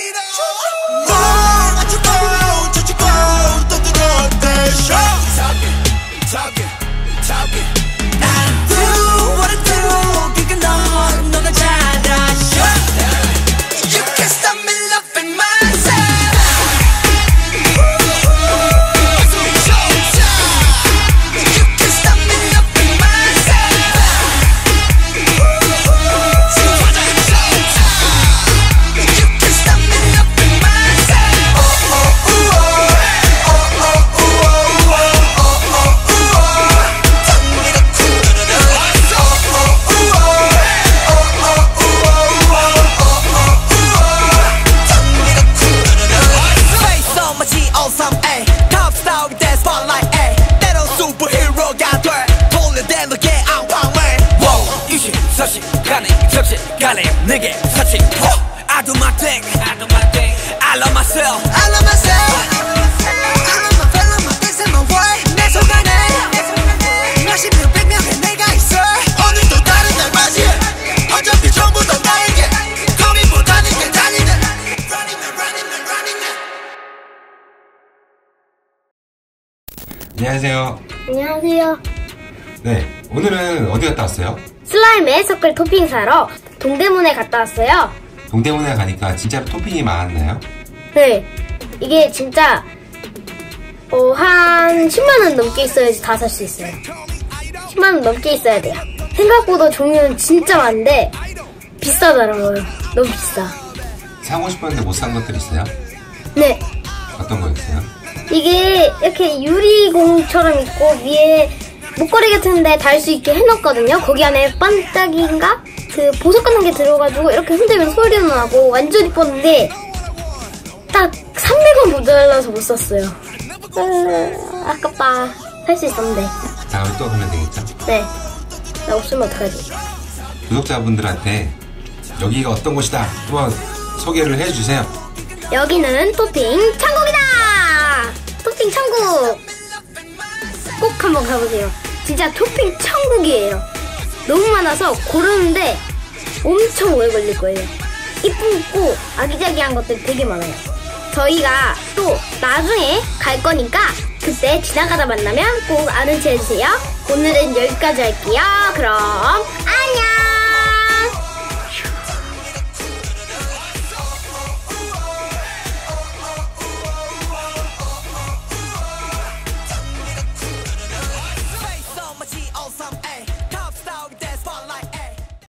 내게 touch it. I do my thing. I love myself. I love my things and my way. 내 속안에 몇십 명 백 명의 내가 있어. 오늘도 다른 날 맞이해. 어차피 전부 다 나에게 고민보다는 게 달리네. 안녕하세요. 안녕하세요. 네, 오늘은 어디 갔다 왔어요? 슬라임에 서클 토핑 사러 동대문에 갔다 왔어요. 동대문에 가니까 진짜 토핑이 많았나요? 네, 이게 진짜 한 10만원 넘게 있어야지 다 살 수 있어요. 10만원 넘게 있어야 돼요. 생각보다 종류는 진짜 많은데 비싸더라고요. 너무 비싸. 사고 싶었는데 못 산 것들 있어요? 네, 어떤 거였어요? 이게 이렇게 유리공처럼 있고 위에 목걸이 같은데 달 수 있게 해놨거든요. 거기 안에 반짝이인가? 그 보석 같은 게 들어가지고 이렇게 흔들면 소리도 나고 완전 이뻤는데 딱 300원 모자라서 못 샀어요. 아깝다. 살 수 있었는데. 다음에 또 하면 되겠죠? 네. 나 없으면 어떡하지? 구독자분들한테 여기가 어떤 곳이다 한번 소개를 해주세요. 여기는 토핑 천국이다! 토핑 천국! 꼭 한번 가보세요. 진짜 토핑 천국이에요. 너무 많아서 고르는데 엄청 오래 걸릴 거예요. 이쁘고 아기자기한 것들 되게 많아요. 저희가 또 나중에 갈 거니까 그때 지나가다 만나면 꼭 아는 체 해주세요. 오늘은 여기까지 할게요. 그럼